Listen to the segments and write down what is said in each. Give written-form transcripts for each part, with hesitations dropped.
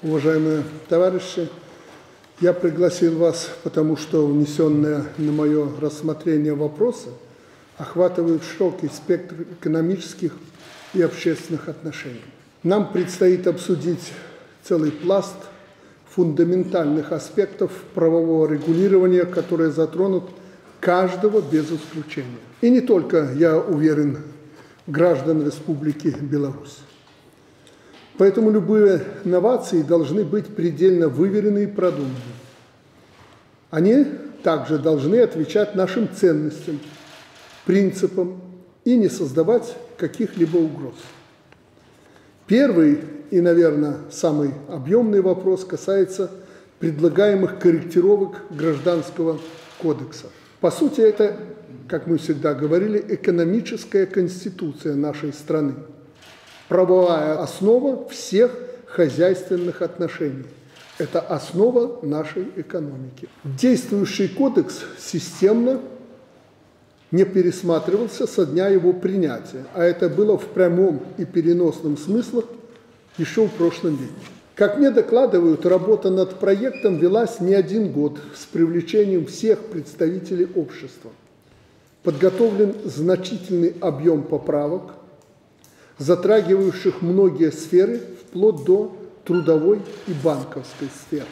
Уважаемые товарищи, я пригласил вас, потому что внесенные на мое рассмотрение вопросы охватывают широкий спектр экономических и общественных отношений. Нам предстоит обсудить целый пласт фундаментальных аспектов правового регулирования, которые затронут каждого без исключения. И не только, я уверен, граждан Республики Беларусь. Поэтому любые новации должны быть предельно выверены и продуманы. Они также должны отвечать нашим ценностям, принципам и не создавать каких-либо угроз. Первый и, наверное, самый объемный вопрос касается предлагаемых корректировок Гражданского кодекса. По сути, это, как мы всегда говорили, экономическая конституция нашей страны. Правовая основа всех хозяйственных отношений. Это основа нашей экономики. Действующий кодекс системно не пересматривался со дня его принятия, а это было в прямом и переносном смыслах еще в прошлом веке. Как мне докладывают, работа над проектом велась не один год с привлечением всех представителей общества. Подготовлен значительный объем поправок, затрагивающих многие сферы, вплоть до трудовой и банковской сферы.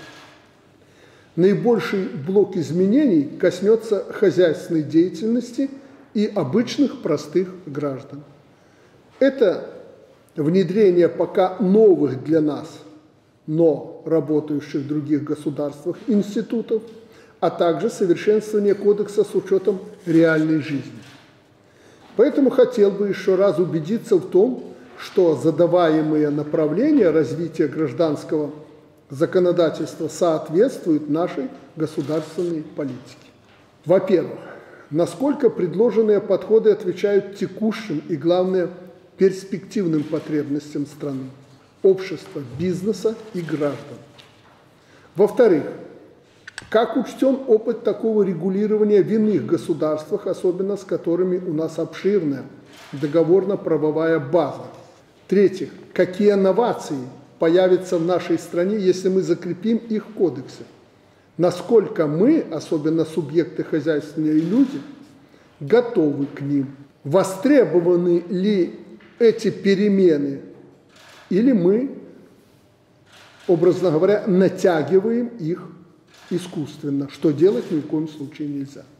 Наибольший блок изменений коснется хозяйственной деятельности и обычных простых граждан. Это внедрение пока новых для нас, но работающих в других государствах институтов, а также совершенствование кодекса с учетом реальной жизни. Поэтому хотел бы еще раз убедиться в том, что задаваемые направления развития гражданского законодательства соответствуют нашей государственной политике. Во-первых, насколько предложенные подходы отвечают текущим и, главное, перспективным потребностям страны, общества, бизнеса и граждан. Во-вторых, как учтен опыт такого регулирования в иных государствах, особенно с которыми у нас обширная договорно-правовая база. В-третьих, какие новации появятся в нашей стране, если мы закрепим их в кодексе? Насколько мы, особенно субъекты хозяйственные люди, готовы к ним? Востребованы ли эти перемены? Или мы, образно говоря, натягиваем их искусственно, что делать ни в коем случае нельзя.